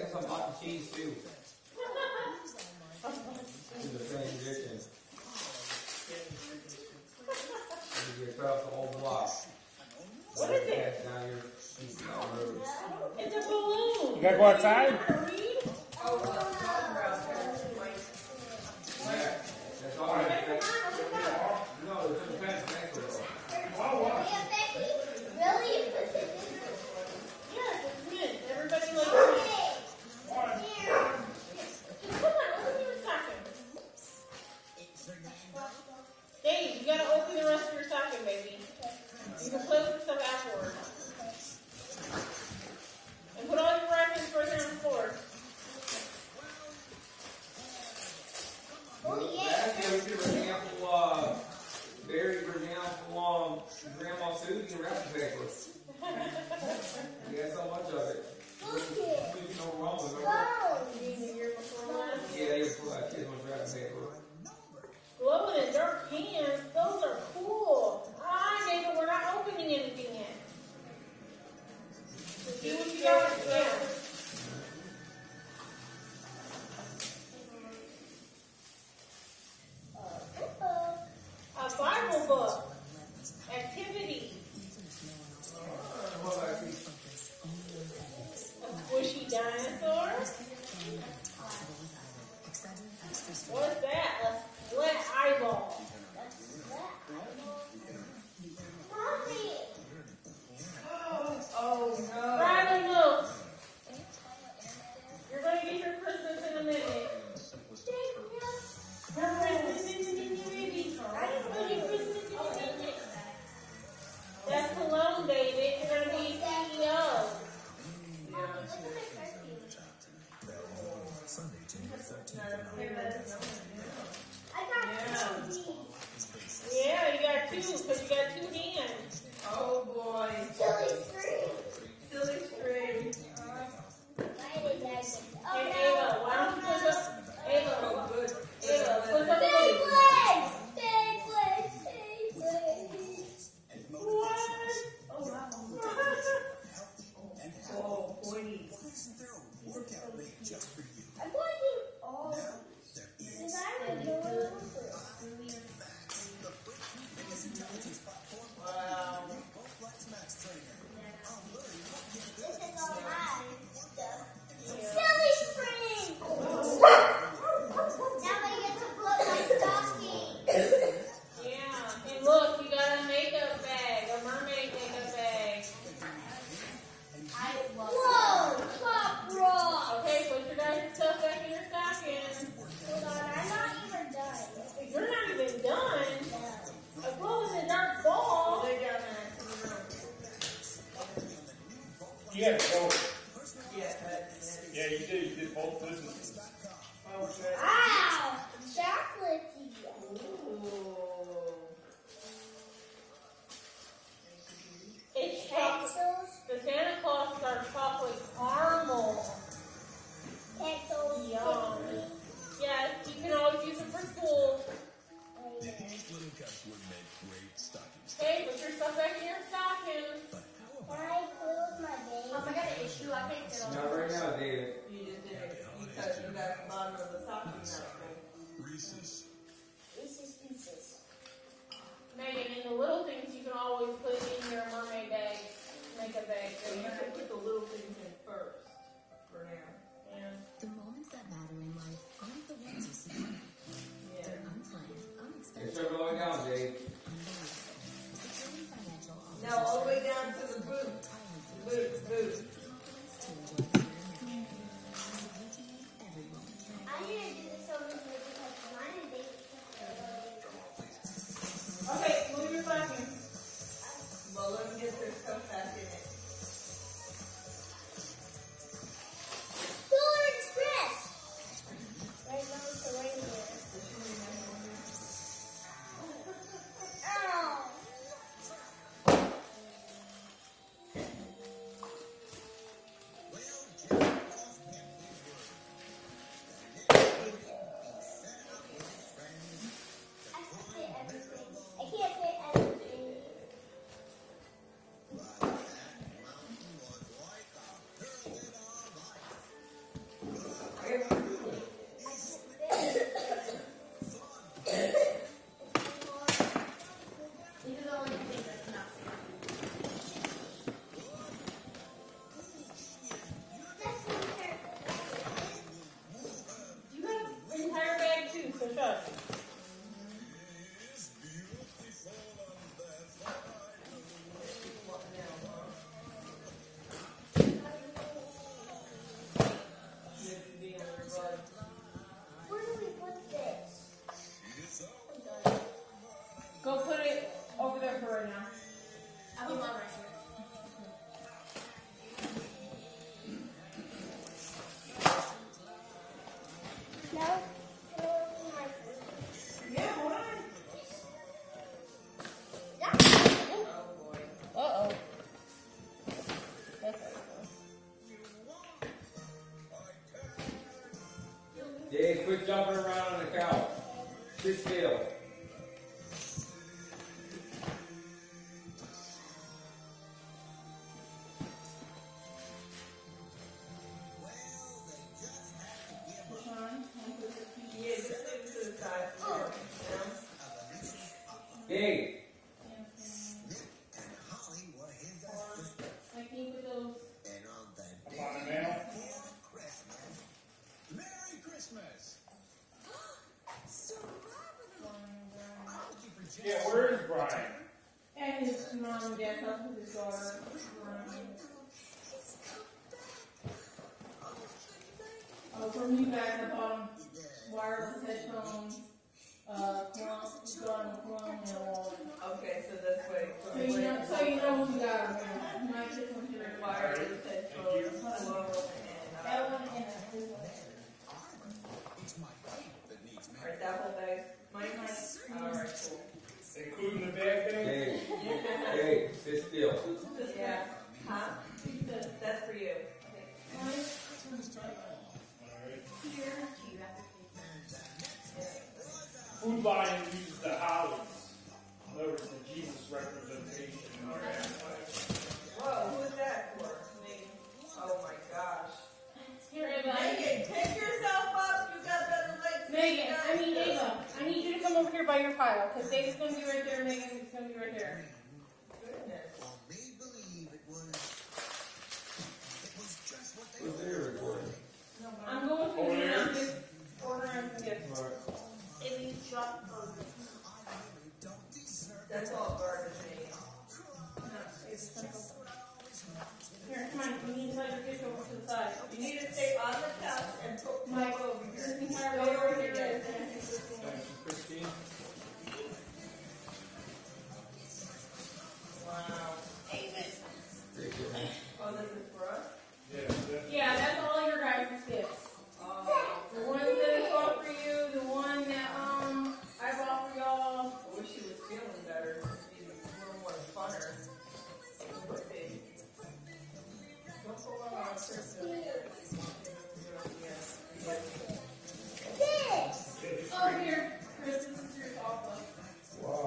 get some hot cheese too. In the transition. You get across the whole block. What is it? Down your road. It's a balloon. You gotta go outside? Yeah, that's all right. No, there's a fence next to it. Really? Yes, it's mint. Everybody likes mint. Come on, open your stocking. Dave, you gotta open the rest of your stocking, baby. You can play with stuff afterwards. And put all your wrappings right there on the floor. Oh, yeah. Last year we did an apple, berry for Grandma Susie wrapping paper. We had so much of it. There's no wrong with it. You mean the year before last? Yeah, they were kids with wrapping paper. Glow in the dark cans, those are cool. Ah, David, we're not opening anything yet. So see what you got? Yeah. A Bible book. Activity. A squishy dinosaur. What's that? A split eyeball. Oh no. Riley, look. You're going to get your Christmas in a minute. Your Christmas in a minute, baby. I didn't put your Christmas in a minute. That's Cologne, David. You're going to be CEO. Yeah, you got two, because you got two hands. Oh boy. Silly string. Silly string. Hey, Ava, why don't you put up, Ava, Good. put up the Big legs. legs. Big legs. Big legs. What? Oh wow. Oh, pointy. I'm going to all. Because I would go over. Wow. This is all mine. Silly string. Now I get to put my stocking. Yeah, and look, you got a makeup bag, a mermaid makeup bag. Whoa, Pop Rock. Okay, put your guys' stuff back in your stocking. Hold on, I'm not even done. You're not even done. No. A glow in the dark ball. Lay down there in the room. You gotta go. Yeah, Yeah, you did. You did both businesses. oh shit. Ow! Chocolatey. Ooh. It's chocolate. Pencils. The Santa Claus are chocolate caramel. Pencils. Yum. Yes, you can always use them for school. Okay, put your stuff back in your stocking. Can I close my bag? I got an issue. I can't get on. Not right now, David. You just did it. You got the bottom of the stocking that Reese's Pieces. Megan, in the little things you can always put in your mermaid bag, makeup bag. So you have to put the little things in first. For now. Yeah. The moments that matter in life aren't the ones you see. Yeah. They're unplanned, unexpected. It's still going down, Dave. Securing financial offers Now all the way down to the boot. Boot. I need to do this over here because mine and David. Okay, move your stocking. Well, let them get their stuff back in it. No. Yeah, hold on. Oh boy. Uh-oh. Dave, quit jumping around on the couch. Sit still. Yeah, just move to the side. Dave. I think with those. Up on the mail. Yeah, where is Brian? And his mom and dad talked with his daughter. Oh, for me back, I bought him wireless headphones, cologne, and a wallet. Okay, so that's what. So you know who got him there. My kids went to their Wireless headphones, hello, that one and this one. Alright, that whole bag. Mine. Alright, cool. Including the bag bag? Dave. Dave, sit still. Yeah. Huh? That's for you. Alright. Food Lion uses the hollies. In other words, the Jesus representation in our empire. Whoa, who is that for? Me. Oh my gosh. Here, Ava. Megan, pick yourself up. You got better legs. Megan, Ava, I need you to come over here by your pile, because Dave's going to be right there, Megan's going to be right there. Goodness. Who's there recording? I'm going to Over there? just order him some gifts. Alright. That's all garbage, Megan. Here, come on, you need to let your fish over to the side. You need to stay on the couch and put Mike, over here. this entire way over here is. Thank you, Christine. Wow. Very good. Oh, this is for us? Yeah, that's all your guys' gifts. Oh. The one that I bought for you, the one that I bought for y'all. I wish she was feeling better. She'd be a little more funner. Don't go on our Christmas. Oh, here. Chris, this is your offer. Wow.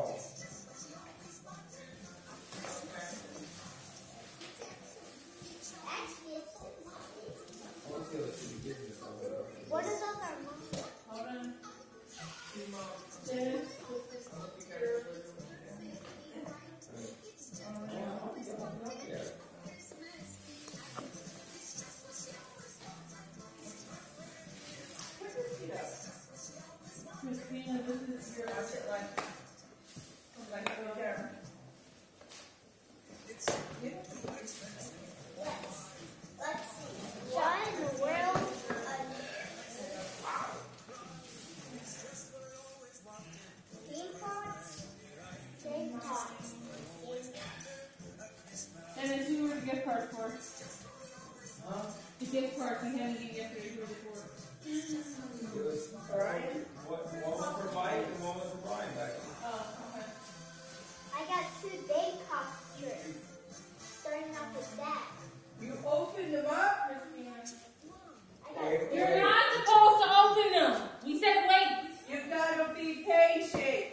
What is on our mom? Hold on. Dennis, Yeah. Christina, this is your outfit, like over there. Let's see. Why in the world? Theme parks? Theme parks. Dennis, who were the gift cards for? The gift cards you had to get yesterday, who were they for? Alright. One was for Mike and one was for Brian back then. Oh, okay. I got 2 Bangkok shirts. Starting off with that. You opened them up? Christina. I got You're not supposed to open them. We said wait. You've got to be patient.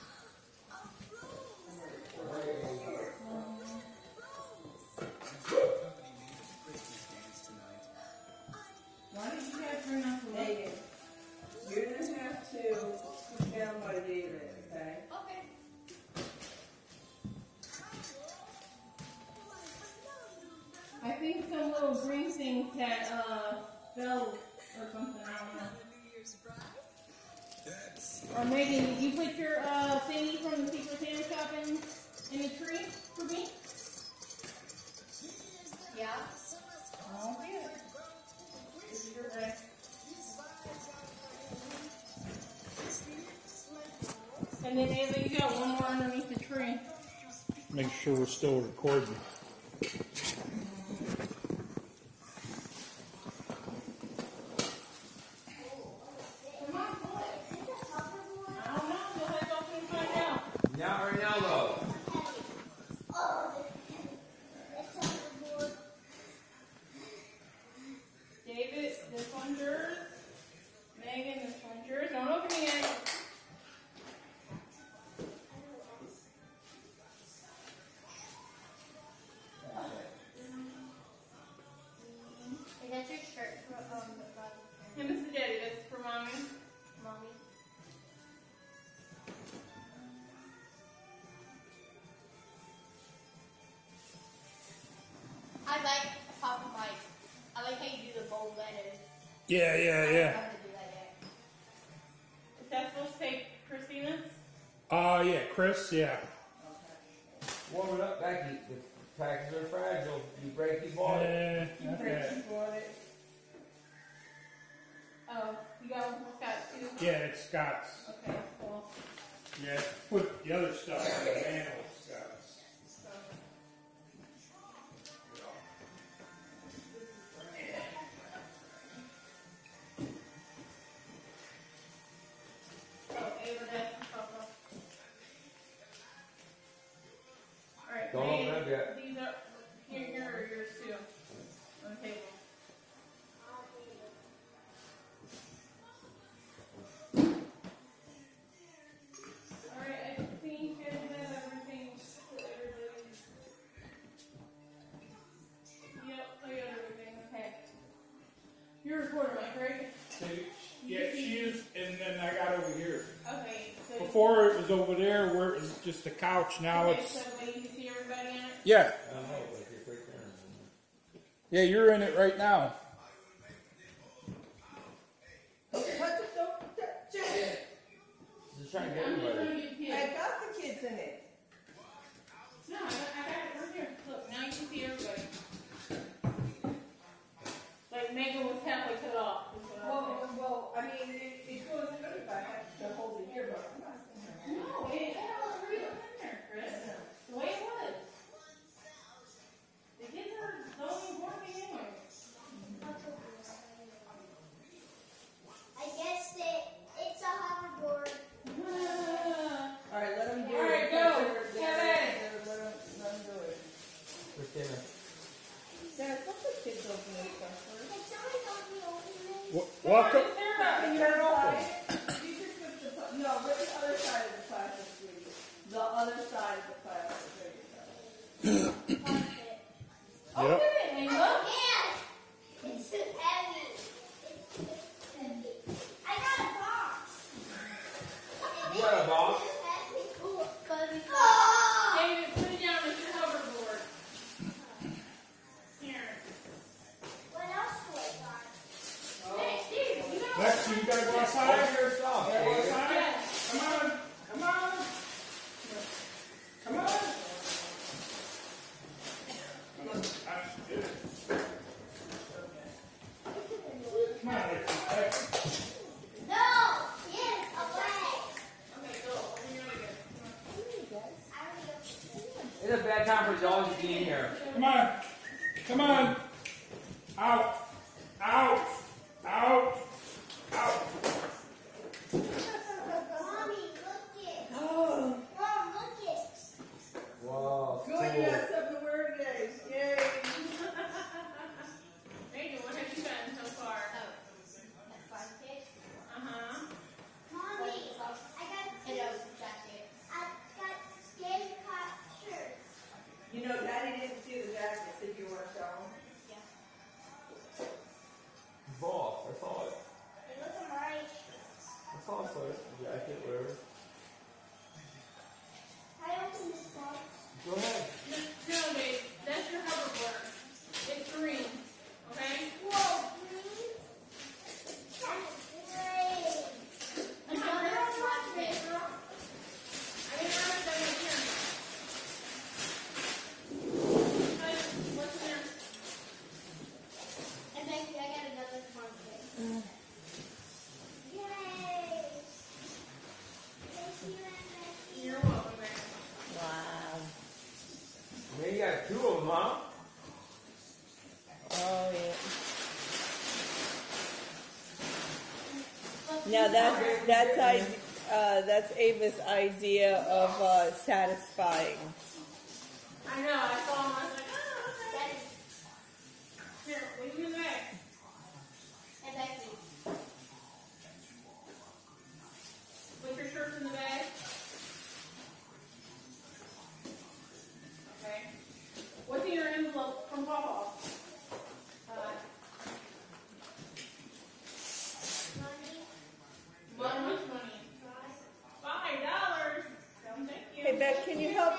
Why did you guys bring up the Megan, you're going to have to sit down by David, okay? Okay. I think some little green things that fell or something. I don't know. Or Megan, did you put your thingy from the Secret Santa shop in the tree for me? Yeah. Oh, yeah. This is your bag. And then Ava, you got one more underneath the tree. Make sure we're still recording. one's yours. Megan, this one's yours. Don't open it yet. Is that your shirt from And this is Daddy. This is for Mommy. Mommy? I like Papa Mike. I like how you do the bold letters. Yeah. I don't know how to do that yet. Is that supposed to take Christina's? Yeah, Chris, yeah. Warm it up, Becky. The packages are fragile. You break, you bought it. You Okay. break, you bought it. Oh, you got one for Scott too? Yeah, it's Scott's. Okay, cool. Yeah, put the other stuff in the manual, Scott's. Oh, Ava, that's for Papa. Alright, Don't open Megan, up yet. these are here or yours too? On the table. Alright, I think I have everything for everybody. Yep, I got everything. Okay. You're recording, Mike, right? Yeah, she is, and then I got over here. Okay, so Before it was over there where it was just a couch, now okay, it's... so wait, you can see everybody in it? Yeah, I don't know, like it's right there. yeah, you're in it right now. Just trying to get I'm just everybody. gonna get kids. I got the kids in it. No, I got it right here. Look, now you can see everybody. Like Megan was halfway cut off. is what I was saying. Well, I mean, it goes good if I have to hold it here, but I'm not saying that. No, it was real in there, Chris. The way it was. The kids are the only important thing anyway. I guess that it's a hoverboard. All right, let them do All it. right, go. Let Kevin. them do it. Christina. Dad, let the kids open this stuff first. Can somebody help me open this? Welcome. Can you open it? You just put the no, rip the other side of the plastic, sweetie. The other side of the plastic. There you go. Open it, Ava. Yeah. It's too heavy. It's too heavy. I got a box. You got a box? It's too heavy. Cool. David, put it down as your hoverboard. Here. What else do I got? Hey, Steve, you know. Lexi, you gotta go outside. Open your stuff, Gotta go David. outside. Yes. Come on. Come on. Come on. Come on, Lexi. No. Yes, away. Okay, go. When you're ready, go. I already opened it. It's a bad time for dogs to be in here. Come on. Come on. Out. Out. Out. Out. Mommy, look it. Oh, Mom, look it. Wow, good. cool. You got something to wear today. Yay. Megan, what have you gotten so far? Uh-huh. Mommy, I got skin cut shirts. You know, Daddy didn't see the jackets. Did you want to show them? Boss, I saw it. They look alright. I saw it, sir. Jacket, whatever. I opened this box. Go ahead. No, babe, that's your hoverboard. It's green, okay? Whoa, green. That's great. Come on, girl, watch it, girl. I didn't have it done here. What's in there? And Becky, I got another smart thing. Yay! Thank you, Becky. You're welcome, babe. Wow. Man, you got two of them, huh? Oh, yeah. Now that's Ava's idea of satisfying. I know, I saw him, I was like, oh, okay. That is, Here, leave me back. and Becky,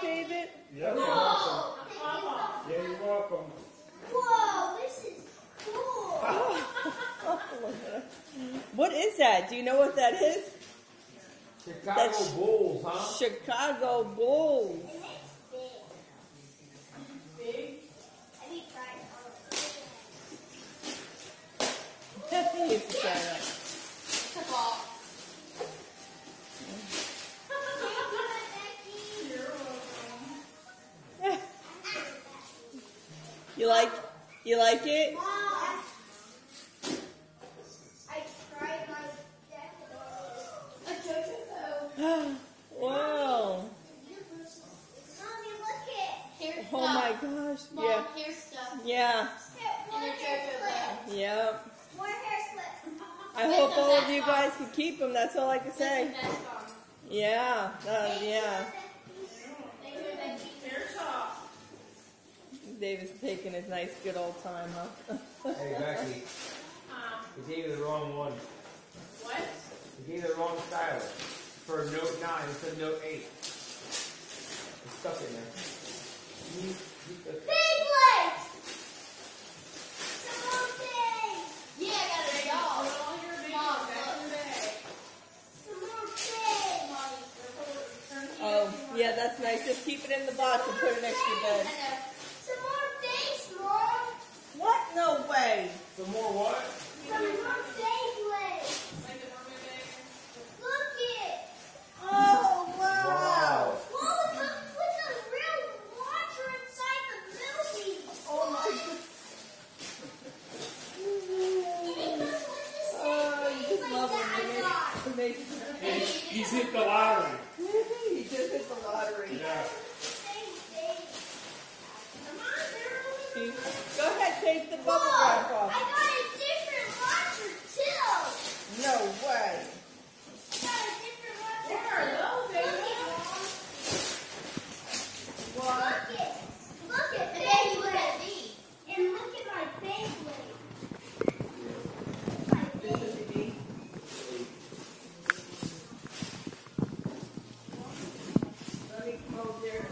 David? Yeah, you're welcome. Yeah, you're welcome. Whoa, this is cool. What is that? Do you know what that is? Chicago That's- Bulls, huh? Chicago Bulls. It makes big. Big. I need fries. He used to say that. It's a ball. You like it? Mom, I tried my deck a JoJo. Wow. Mommy, look it. Here's Oh stuff. my gosh. Mom, Yeah. here's stuff. Yeah. And a JoJo bell. Yep. More hair slip. I hope all of you guys can keep them. That's all I can Put say. some vest on. Yeah. Yeah. Thank you, Becky. Here's off. David's taking his nice good old time, huh? Hey, Becky, you gave you the wrong one. What? You gave the wrong stylus. For note 9, it said note 8. It's stuck in there. Beyblade! Some more things! Yeah, I got a doll. Put all your big Mom, back in the bag. Some more things! Oh, yeah, that's nice. Just keep it in the box and put it next to your bed. Some more things, Mom! What? No way. Some more what? Some more Beyblades! Make it on your bag. Look it! Oh, Wow. Whoa, it comes with a real launcher inside the movie! Oh my goodness. It comes with the same Oh, you just Beyblade love that I him. got! He's hit the lottery. He just hit the lottery. Yeah. Same thing. Come on, they're only- Go ahead, take the bubble wrap Whoa! I off. got a different launcher too! No way. I got a different launcher. What are those, Look baby? it, Mom. What? Look it. Look at And then you look Beyblade. at me. And look at my Beyblade. My Beyblade. Let me come over there.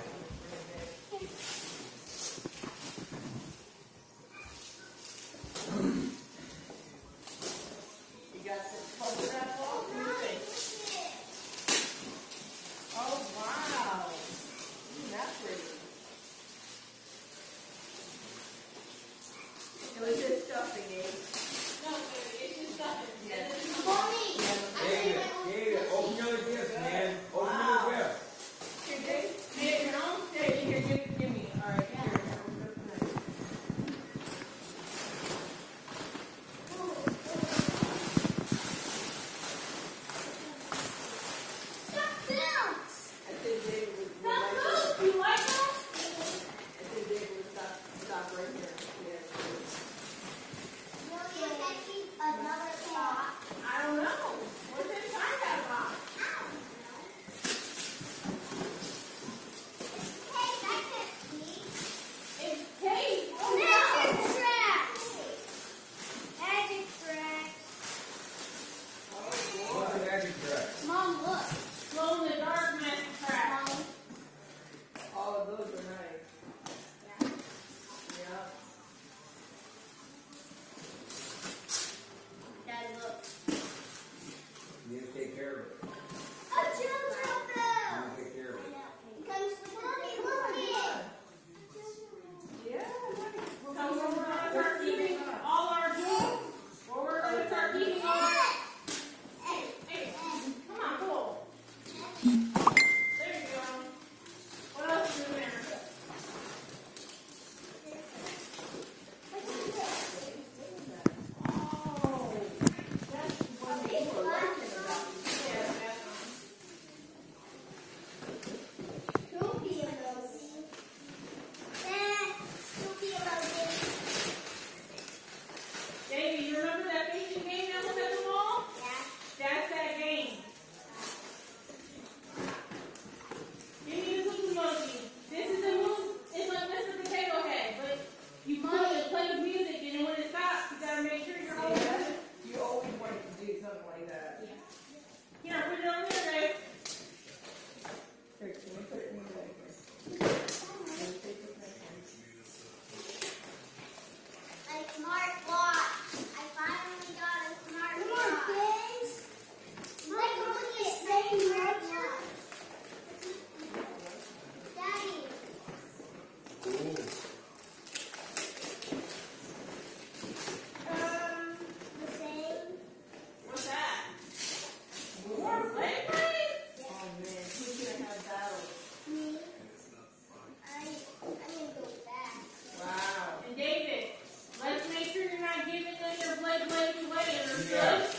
First Yeah. look.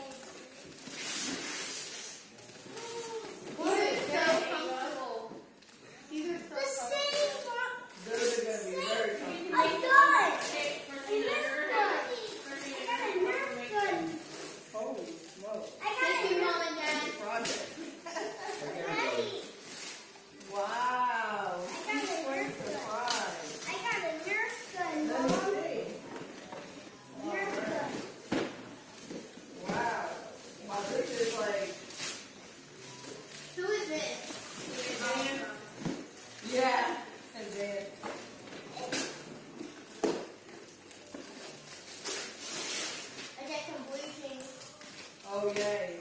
What is so comfortable? These are so The comfortable. same one. Those are going to be very comfortable. I got it. Okay, A Christina, Nerf you're gun. Christina, I got a you're Nerf make gun. Holy smokes. I got Thank a you, Nerf Mom and Dad. Project. Daddy, Wow. I got a Nerf gun. Surprise. I got a Nerf gun, Let Mom. me see. Nerf gun. Wow. Wow, this is like, Who is this? yeah. And then, I get some bleaching. oh yay.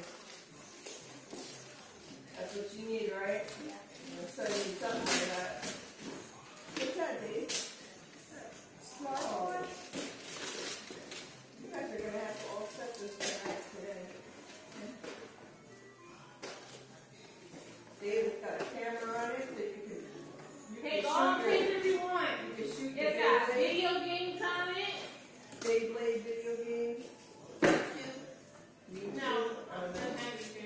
That's what you need, right? Yeah. So you need something for that. What's that, Dave? Small one. You guys are going to have to all set this tonight today. David's got a camera on it that you can Take all shoot your, pictures you want. you can shoot your It's got Beyblade, video games on it. Beyblade video games. YouTube. No, Oh, it doesn't have to.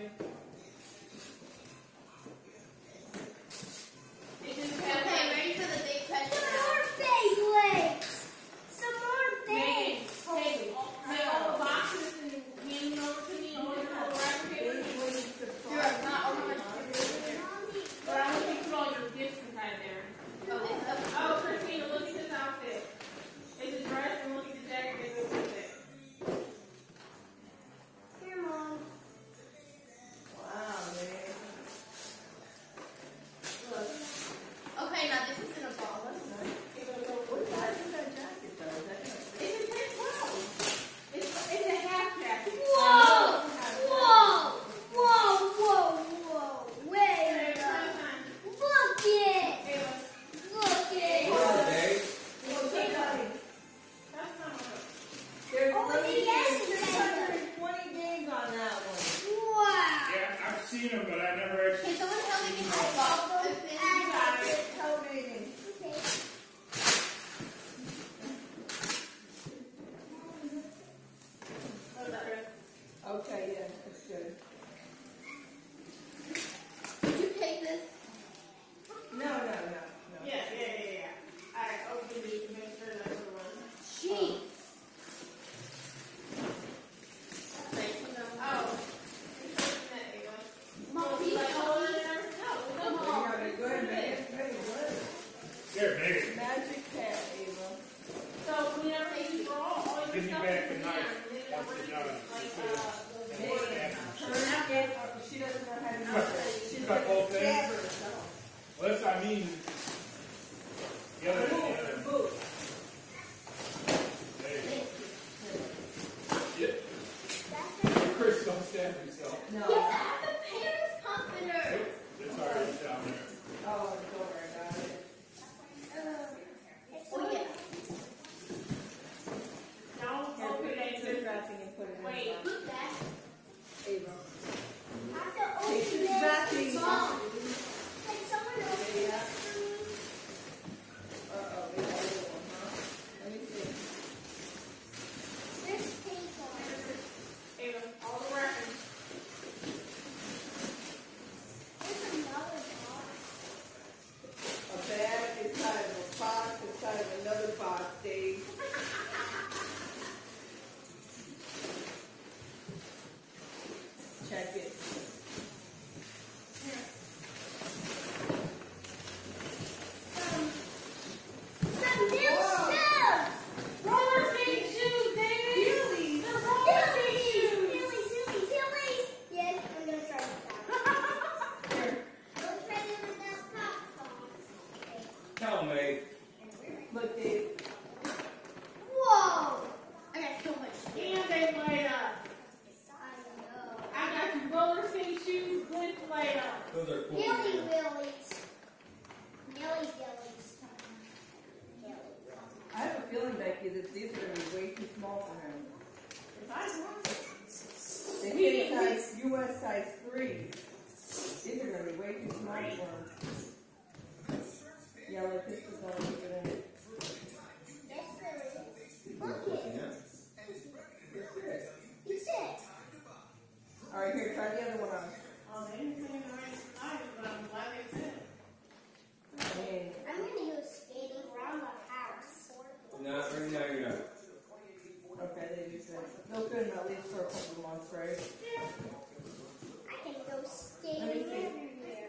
It just has Okay, ready for the big Some question more now. Beyblades. Some more Megan, Beyblades. take all the boxes and hand them over to me and put them on the wrapping paper. Beyblade You're surprise. not over my But I want you to put all your gifts inside there. Oh, this up. Oh, Christina, look at this outfit. It's a dress and look at the jacket that goes with it. Here, Mom. Wow, man. Look. Okay, now this is in a ball. What size is that jacket, though? Is that It's a 10-12. It's a half jacket. Whoa! Whoa! Whoa! Whoa! Whoa! Wait Hey, a try minute. time. Look it! Hey, Look it! What's Dave? What's that, Daddy? that's not what. There's Oh, only yes, 320 games on that one. Wow! Yeah, I've seen them, but I never actually. Can someone help me get my box open? You got it. Tell me. Okay. What's that? Okay, yeah, that's good. Did you take this? No. Yeah. I opened it to make sure that's the one. Gee. Thank you. Oh. Mom, Oh, please like help all me. in there? No, You no. got it good, man. Very good. Here, Megan. Magic cat, Ava. So whenever you draw all your Give me stuff back in the there, knife. and then they're Once ready you're to, done. like, Megan, her skin, she doesn't know how to use it. She's You got gonna both things? stab herself. Well, that's, I mean, the other, Move. There you go. Yeah. Chris, don't stab yourself. No. Yes, I have a Paris comforter. It's already down there. Oh, don't worry about it. Oh, yeah. don't Here, open put it. some wrapping and put it Wait. inside. Look that. Ava. I have to open Take this this. wrapping. Mom. Can someone open Yeah. this for me? Uh-oh, we got a little one, huh? Let me see. There's paper. Ava, all the wrapping. There's another box. A bag inside of a box inside of another box, Dave. Check it. Some new Whoa. shoes. Roller skate shoes, David! Really? They're roller skate shoes! Silly. Yes, I'm gonna try this out. Here, Don't try it with that popcorn. Tell me. look, Dave. Whoa! I got so much. And they light up. I know. I got you roller skate shoes, good light up. Those are cool. Billy Willies. Billy Billies. I have a feeling, Becky, that these are going to be way too small for him. They hit size, US size 3. These are going to be way too small for him. Yellow pistons all over there. Yes, there is. Look it. Yeah. He said Alright, here, try the other one on. Oh, they didn't say the right size, but I'm glad they said it. And I'm gonna go skating around the house. No, right now you're not. okay, they do say they'll fit them at least for a couple of months, right? I can go skating Let me see. everywhere.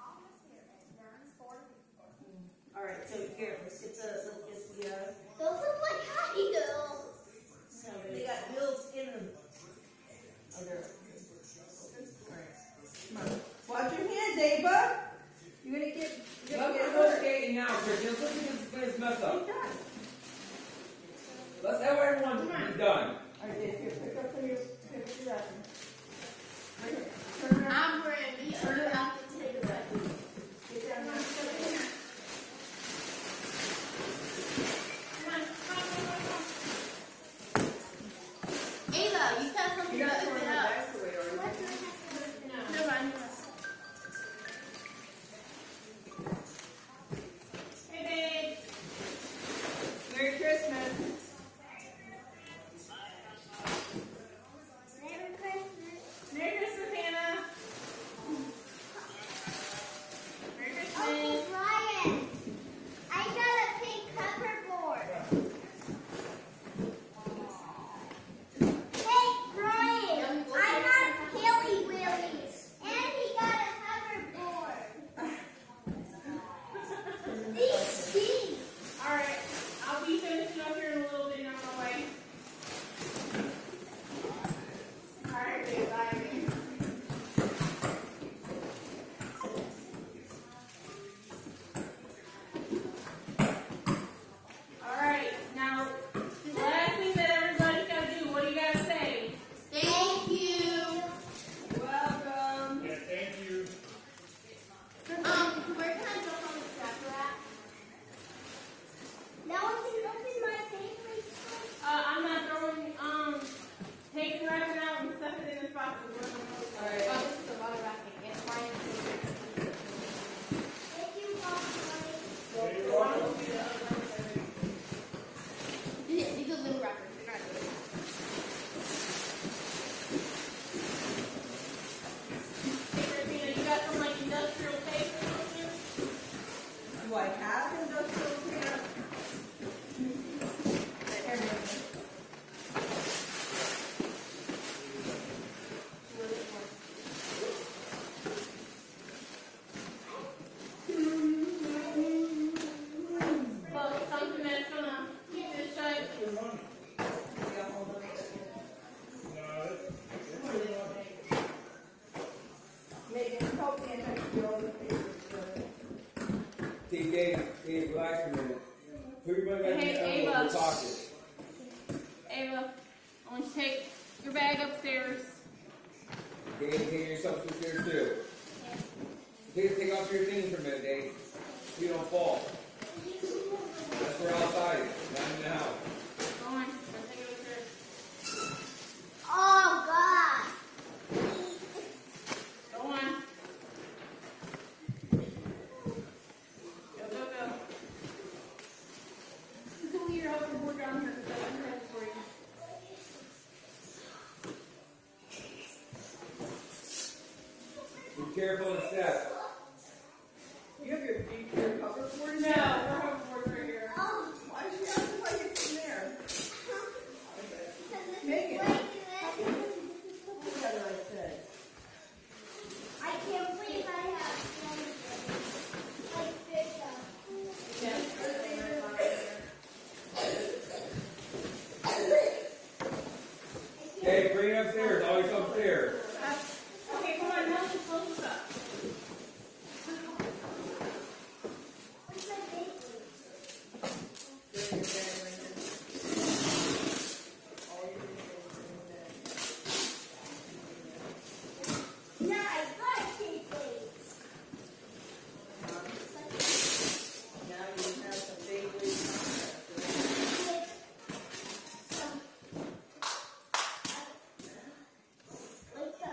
Alright, so here, let's get the, Those look like high heels. they got wheels in them. Oh, there. Alright. Come on. Watch your hands, Ava. You're gonna get Let's go hurt. skating now, Christian. Let's look at this mess up. He's done. Let's have everyone be done. Alright, Dave, here, pick up your lesson. Right here. Turn around. I'm ready. Turn it out to take a breath. Get down here. Come on, Ava, you said something You're not about throwing it the up. dice away, are you? No, run. Hey, babe. Merry Christmas. Merry Christmas. Merry Christmas, Hannah. Merry Christmas. Okay, Ryan. I got a pink hoverboard. Hey, Brian. I got Hilly Willies. And he got a hoverboard. These stink. Alright, I'll be finishing up here in a little bit on my way. Alright, babe, bye, babe. Alright, now, the last thing that everybody's got to do, what do you got to say? Thank you. Welcome. Yeah, thank you. Where can I jump on the tractor at? Now I can open my favorite stuff. I'm not throwing, take the record out and stuff it in this box. Alright. Oh, this is a lot of racking. It's mine. Thank you, Mommy. Yeah, you're welcome. These are little wrappers. They're not good. Hey, Christina, you got some, like, industrial tape or something? Do I have industrial here? But something that's gonna keep it shut. Megan, help me and I can do all the papers. Hey, Dave, relax a minute. Put your money back in Hey, the envelope. Ava. We're talking. Ava, I want you to take your bag upstairs. Dave, take yourself upstairs too. Take off your things for a minute, Dave. So you don't fall. That's for outside, not in the house. Go on, let's take it upstairs. Oh, God. Go on. Go, go, go. You can leave your hoverboard down here because I can have it for you. Be careful and step. You have your hoverboard? No, our hoverboard's right here. Oh, Why did you have to like it in there? Megan. wait a minute. What did I say? I can't believe I have something like this. Yes. Hey, bring it upstairs. Always upstairs. Okay, come on, now let's close this up. What's my baby? No, I got two things. Now you have some big league Like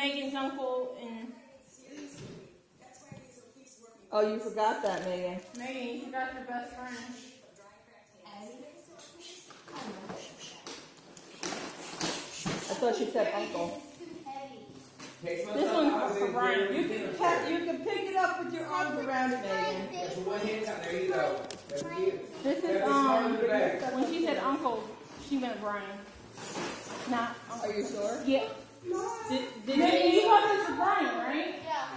Megan's uncle and Oh, you forgot that, Megan. Megan, you forgot your best friend. I thought she said uncle. Takes This myself one's out for of Brian. You can pick it up with your arms around it, Megan. That's one hand out. There you go. That's it. This is That's part of the bag. when she said uncle, she meant Brian. Not uncle. Are you sure? Yeah. Did you thought this was Brian, right?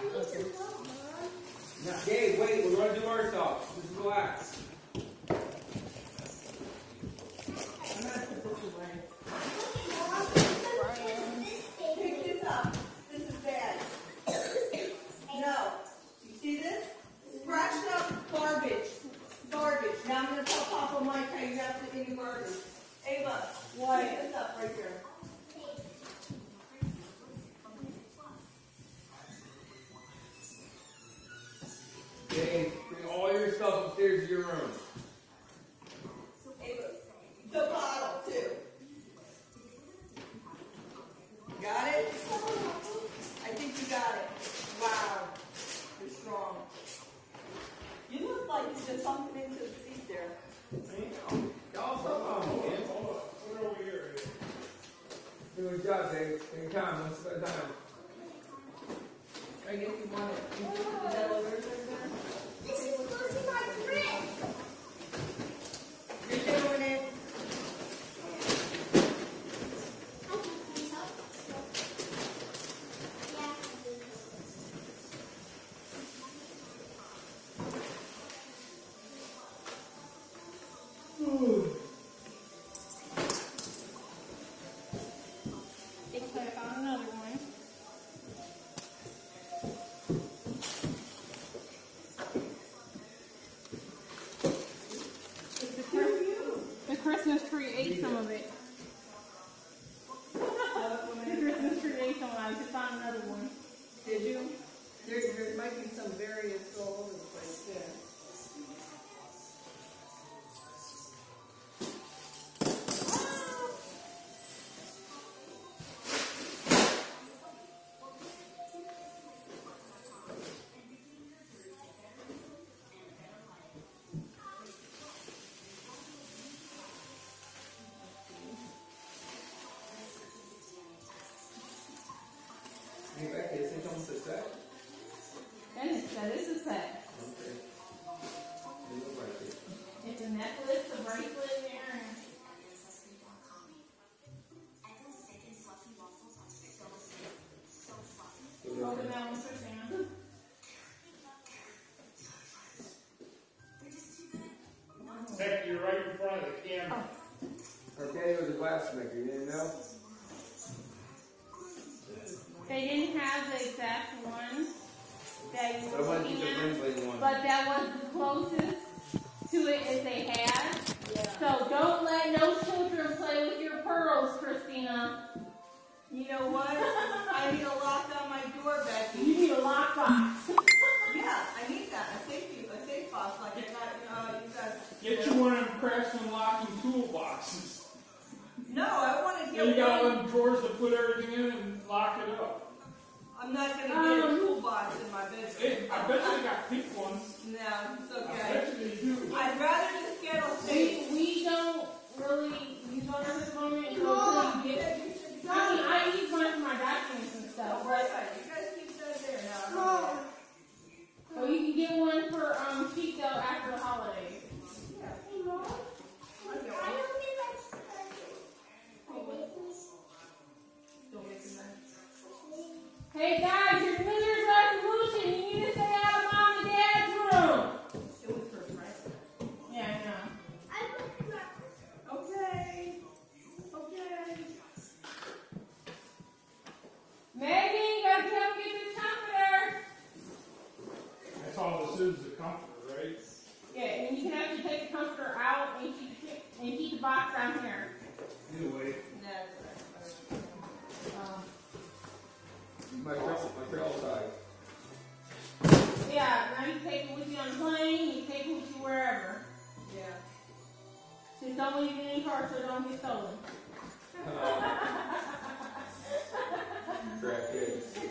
Now, Dave, wait. We're going to do our stuff. Just relax. I'm going to put this away. Pick this up. This is bad. No. You see this? Scratched up garbage. Garbage. Now I'm going to tell Papa Mike how you have to eat your garbage. Ava, pick this up right here. Dave, bring all your stuff upstairs to your room. Ava, the bottle, too. Got it? I think you got it. Wow. You're strong. You look like you just something into the seat there. Y'all, come on, man. Hold on. Put it over here. Do a job, Dave. Take your time. One step at a time. I guess you want it. Is that what yours is there? This is supposed to be my friend. You're doing it. I can do this. Yeah. Okay, I found another one. The Christmas tree ate some of it. The Christmas tree ate some of it. I just found another one. Did you? There might be some various all over the place there. Hey, back here. Say something to that. And that is a set. Okay. You look like it. It's a necklace, a bracelet, there. Open that one for Santa. Heck, you're right in front of the camera. Her daddy was a glassmaker. You didn't know? They didn't have the exact one that you So I were want to looking get the at, Brinkley one. but that was the closest to it as they had. So don't let no children play with your pearls, Christina. You know what? I need a lock on my door, Becky. You need a lockbox. Yeah, I need that. A safe box like I got, you guys. Get you one of them Craftsman locking toolboxes. No, I want to And you get got one. them drawers to put everything in and lock it up. I'm not going to get a toolbox in my bedroom. Hey, I bet they got pink ones. No, it's I okay. bet you they do. I'd rather just get a safe. We don't really use ours at the moment. So we get, I mean, I use mine for my documents and stuff, but You guys keep that there now. so you can get one for Chico after the holidays. Hey guys, your New Year's resolution, you need to stay out of mom and dad's room. It was first, right? Yeah, I know. Okay. Okay. Megan, you gotta come get this comforter. That's all this is, the comforter, right? Yeah, and you can actually take the comforter out and keep the box down here. Either way. That's right. My trail size. Yeah, now you take it with you on the plane, you take it with you wherever. Yeah. Just don't leave it in your car so it don't get stolen. Crap kids.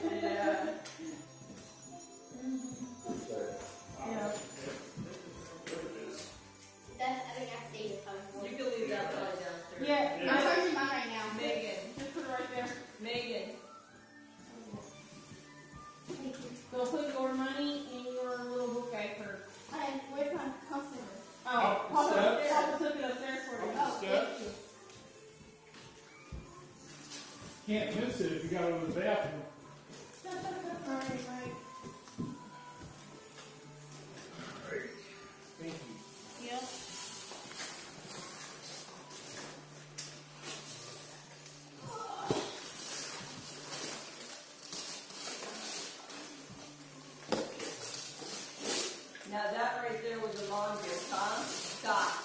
Can't miss it if you gotta go to the bathroom. All right, Mike. Thank you. Yep. Now that right there was a longest, huh? Stop.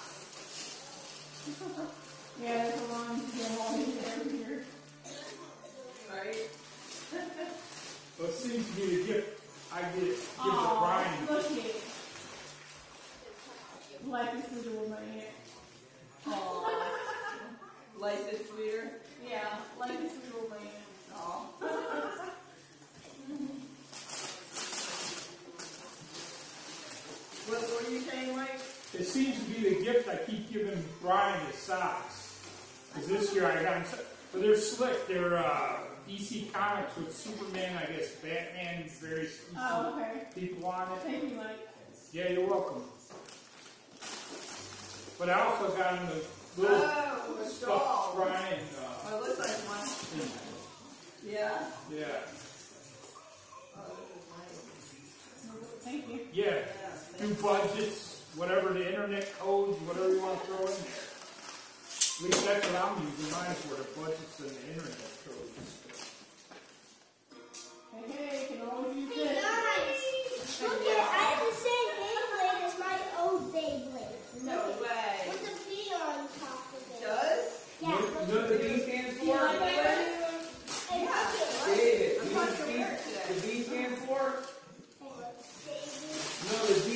Yeah, there's a long every year. Right? Well, it seems to be the gift I give to Aw, Brian. look at it. Life is sweeter with my aunt. Aw. Life is sweeter. Yeah, life is sweeter with my aunt. Aw. What were you saying, Mike? It seems to be the gift I keep giving Brian his socks. Because this year I got him, but they're slick. They're DC Comics with Superman, I guess, Batman, various DC Oh, okay. people on it. Thank you, Mike. Yeah, you're welcome. But I also got him the little Oh, a stuffed doll. Brian. Oh, it looks like one. Yeah? Yeah. Oh, this is nice. Thank you. Yeah. Do budgets, whatever the internet codes, whatever you want to throw in there. At least that's what I'm using mine for, the budgets and the internet codes. Hey, can always use Hey this. guys, look at I have the same Beyblade as my old Beyblade. No way. With the bee on top of it. Does? Yeah. You know what the B stands Do you for? like that? Hey, look at David, I'm you know not what gonna wear it today. the B stands for? Hey, look, baby. No, the D.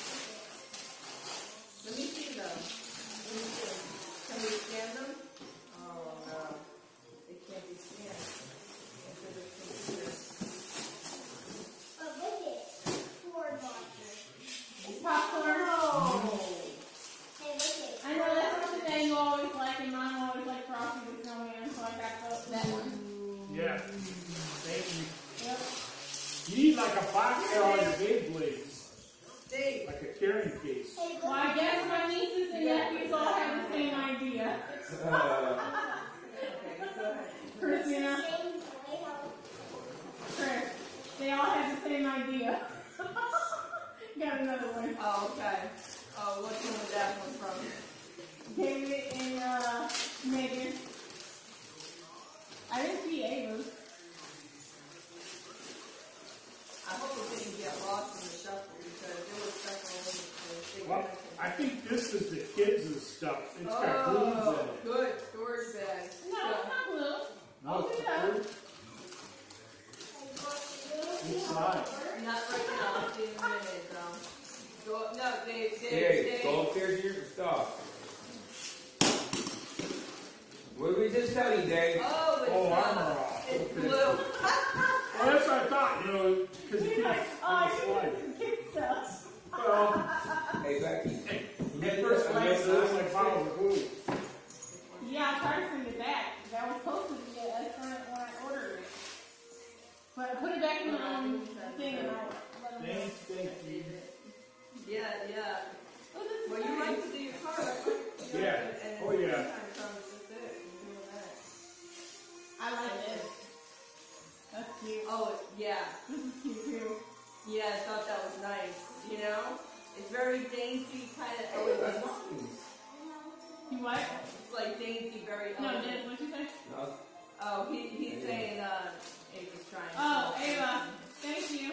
Let me see them. Let me see them. Can we scan them? Oh, no. They can't be scanned. Into the computer. Oh, look at Ford launcher. Popcorn. Oh. Hey, look at I know that's what the thing you always like, and mom always like Frosty the Snowman, so I got that one. Yeah. Thank you. Yep. You need like a box for all your Beyblades. Steve. Like a carrying case. Hey, look Well, I guess my nieces and nephews all have the same idea. Okay, go ahead. Christina, same way how Chris, they all have the same idea. Got another one. Oh, okay. Oh, what one was that one from? David and Megan. I didn't see Ava's. I hope it didn't get lost in the shuffle because there was stuff all over the Well, I think this is the kids' stuff. It's got glues in it. Good storage bag. No, it's not blue. No, it's the fruit. It's mine. Not right now. It's in a minute, though. Go, no, Hey, go upstairs to your stuff. What did we just tell you, Dave? Oh, it's, Oh, armor off. it's Okay. blue. Well, that's what I thought, you know, because the He's kids like, oh, on the I slide. think it's kid stuff. Well, Hey, Becky. at first glance, it looks like bottles of glue. Yeah, I tried to send it back. That was supposed to be when I ordered it. But I put it back in the thing and I let them Thank you. Yeah, yeah. Oh, this is Well, you nice. like to do your car, right? Yeah. And Oh, yeah. sometimes comes with it. And doing that. I like this. That's cute. Oh, yeah. This is cute too. Yeah, I thought that was nice. You know? It's very dainty, kind of elegant. You what? It's like dainty, very No, elegant. Dad, what'd you say? No, Oh, he's saying, Ava's trying. Oh, Ava. Thank you.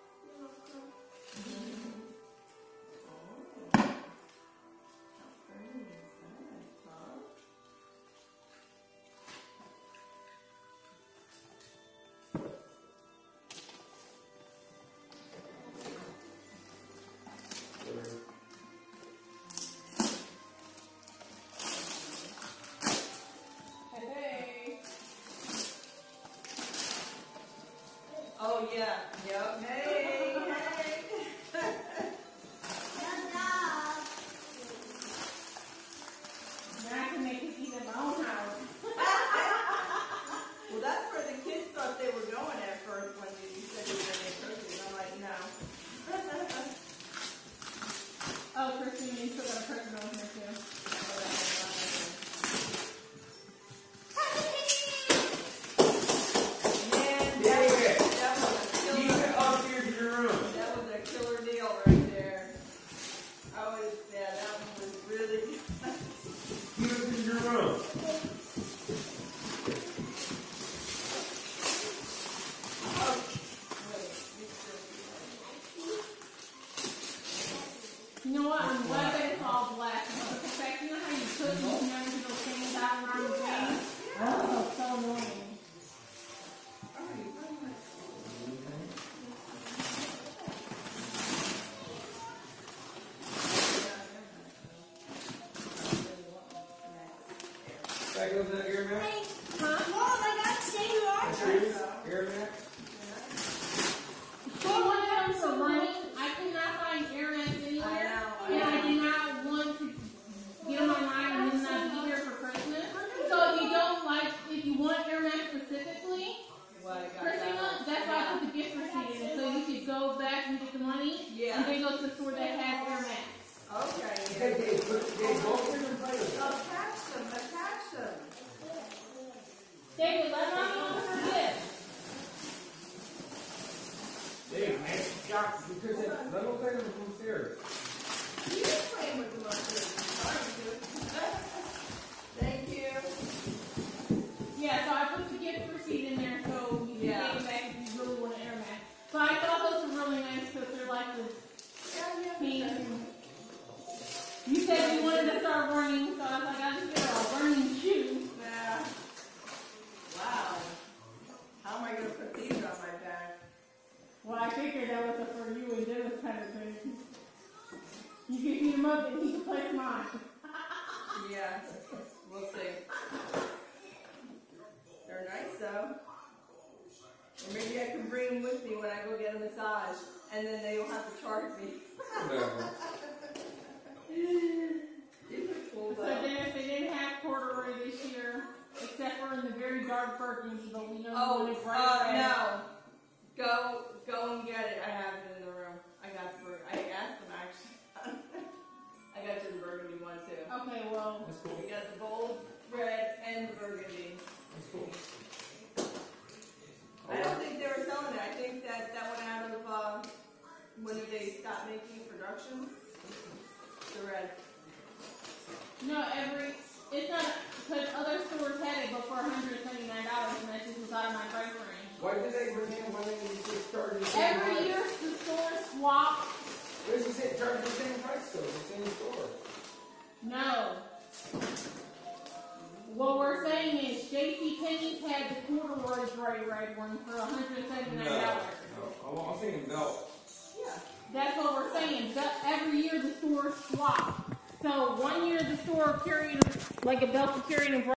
Hey. Oh, yeah. Yep. Hey, hey. Now I can make it eat in my own house. Well, that's where the kids thought they were going at first when you said you were going to make cookies. I'm like, no. Oh, Christine, you still got a person over here too. You know what? I'm glad that it's all black. But the fact, you know how you cook and you never get those things out around the thing? Oh, so annoying. That goes in that air mat? Huh? Mom, I got Sailor Archer. Air mat? So one of them for running, I cannot find air mats anywhere. And I do not want to get them online and then not be here for Christmas. So if you want air mats specifically, Christina, that's why I put the gift receipt in it. So you could go back and get the money and then go to the store that has air mats. Okay. They both in the place. Attach them. David, let mommy on her gift. Hey, magic jock. Because let them play them upstairs. You can play with them upstairs. Thank you. Yeah, so I put the gift receipt in there so you can take it back if you really want an air mat. So I thought those were really nice because they're like the pink. You said you wanted to start running, so I was like, I'll just get her a running shoe. Yeah. Wow. How am I going to put these on my back? Well, I figured that was a for you and Dennis kind of thing. You can heat him up and he can play mine. Yeah. We'll see. They're nice though. Or maybe I can bring them with me when I go get a massage, and then they don't have to charge me. Whatever. These are cool So though. Dennis, they didn't have corduroy this year, except for in the very dark burgundy, but we know you want it bright red. No. Go and get it. I have it in the room. I asked them actually. I got you the burgundy one too. Okay, well, That's cool. We got the gold, red, and the burgundy. That's cool. I don't think they were selling it. I think that went out of when did they stop making production? The red. no, it's not, because other stores had it, but for $179, and that just was out of my price range. Why did they bring in when they just started the same Every price? year, the stores swap. Where's the same, charge the same price though, the same store? No. What we're saying is JCPenney's had the corduroy gray red one for $179. No. I'm thinking belt. Yeah. That's what we're saying. Every year the stores swap. So one year the store carried like a belt carrying a